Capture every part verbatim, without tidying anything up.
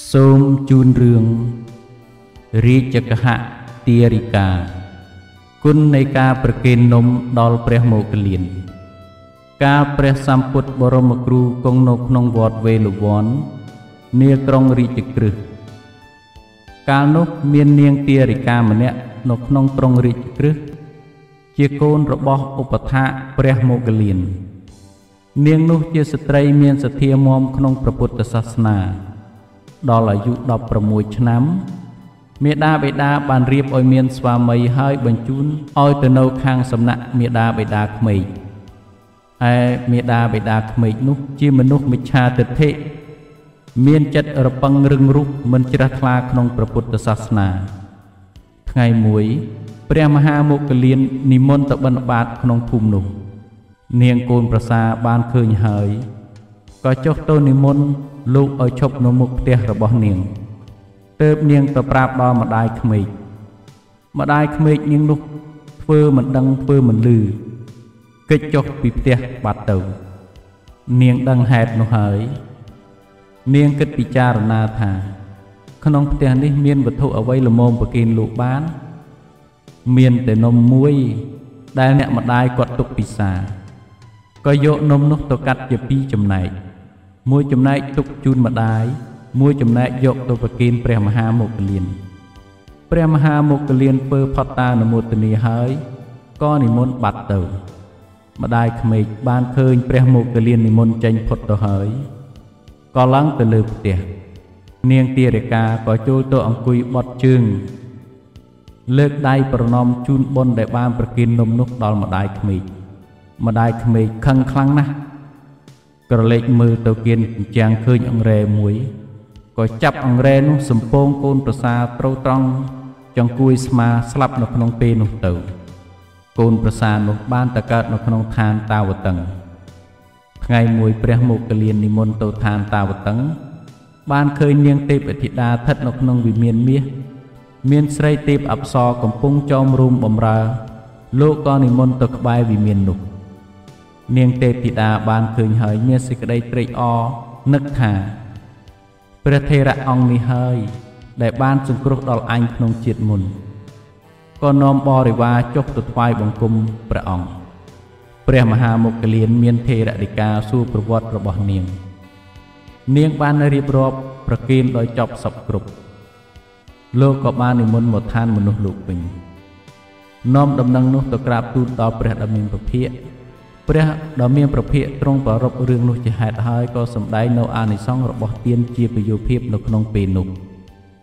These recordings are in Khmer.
សូមជូនរឿងរាជកហទារិកាគុណនៃការប្រគេននំដល់ព្រះមោគលានកាលព្រះសម្ពុទ្ធបរមគ្រូគង់នៅក្នុងវត្តវេលវ័ននាក្រុងរាជក្រឹសកាលនោះមាននាងទារិកាម្នាក់នៅក្នុងក្រុងរាជក្រឹសជាកូនរបស់ឧបថាព្រះមោគលាននាងនោះជាស្ត្រីមានសទ្ធាមាំក្នុងព្រះពុទ្ធសាសនាដល់អាយុដប់ប្រាំមួយឆ្នាំមេដាបេដាបានរៀបឲ្យមានស្វាមីហើយបញ្ជូនឲ្យទៅនៅខាងសំណាក់មេដាបេដាក្មេកឯមេដាបេដាក្មេកនោះជាមនុស្សមិច្ឆាទិដ្ឋិមានចិត្តរពឹងរឹងរូសមិនជ្រះថ្លាក្នុងព្រះពុទ្ធសាសនាថ្ងៃមួយព្រះមហាមោគលាននិមន្តទៅបិណ្ឌបាតក្នុងភូមិនោះនាងកូនប្រសាបានឃើញហើយក៏ចុះទៅនិមន្តលោកឲ្យឈប់នៅមុខផ្ទះរបស់នាងទើបនាងទៅប្រាប់ដល់ម្ដាយក្មេកម្ដាយក្មេកនាងនោះធ្វើមិនដឹងធ្វើមិនលឺគេចចុះពីផ្ទះបាត់ទៅនាងដឹងហេតុនោះហើយនាងគិតពិចារណាថាក្នុងផ្ទះនេះមានវត្ថុអ្វីល្មមប្រគេនលោកបានមានតែនំមួយដែលអ្នកម្ដាយគាត់ទុកពិសាក៏យកនំនោះទៅកាត់ជាពីរចំណែកមួយចំណែកទុកជូនម្ដាយមួយចំណែកយកទៅប្រគេនព្រះមហាមោគលានព្រះមហាមោគលានធ្វើផត្តានុមោទនាហើយក៏និមន្តបាត់ទៅម្ដាយក្មេកបានឃើញព្រះមោគលាននិមន្តចេញផុតទៅហើយក៏ឡើងទៅលើផ្ទះនាងទារិកាក៏ចូលទៅអង្គុយបត់ជើងលើកដៃប្រណម្យជូនបុណ្យដែលបានប្រគេននំនោះដល់ម្ដាយក្មេកម្ដាយក្មេកខឹងខ្លាំងណាស់ក្រឡេកមើលទៅគៀនជាងឃើញអង្រែមួយក៏ចាប់អង្រែនោះសំពងកូនប្រសាត្រូវត្រង់ចង្កួយស្មាស្លាប់នៅក្នុងពេលនោះទៅកូនប្រសានោះបានទៅកើតនៅក្នុងឋានតាវតឹងថ្ងៃមួយព្រះមោគលាននិមន្តទៅឋានតាវតឹងបានឃើញនាងទេពអធិតាស្ថិតនៅក្នុងវិមានមាសមានស្រីទេពអប្សរកំពុងចោមរូមបំរើលោកក៏និមន្តទៅក្បែរវិមាននោះនាងទេពធីតាបានឃើញហើយមានសេចក្តីត្រេកអរនឹកថាព្រះថេរៈអង្គនេះហើយដែលបានសង្គ្រោះដល់អញក្នុងជាតិមុនក៏នាំបរិវារចុះទៅថ្វាយបង្គំព្រះអង្គព្រះមហាមោគលានមានថេរដីកាសួរប្រវត្តិរបស់នាងនាងបានរៀបរាប់ប្រគេនដោយចប់សពគ្រប់លោកក៏បាននិមន្តមកឋានមនុស្សលោកវិញនាំដំណឹងនោះទៅក្រាបទូលដល់ព្រះដ៏មានពភៈព្រះដ៏មានប្រភពទ្រង់ប្ររពរឿងនោះជាហេតុហើយក៏សម្ដែងនៅអានិសង្សរបស់ទានជាពយោភាពនៅក្នុងពេលនោះ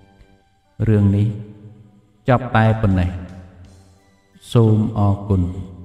រឿងនេះចប់តែប៉ុណ្ណេះសូមអរគុណ